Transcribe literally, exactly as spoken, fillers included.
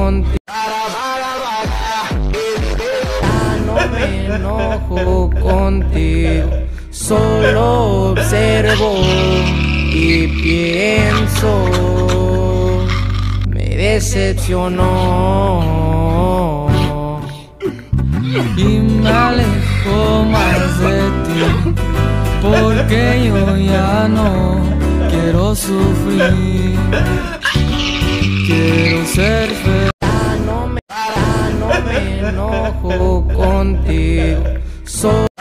contigo. Ya no me enojo contigo, solo observo y pienso. Me decepcionó y me alejo más de ti, porque yo ya no quiero sufrir, quiero ser feliz. Ya no me, ya no me enojo contigo, solo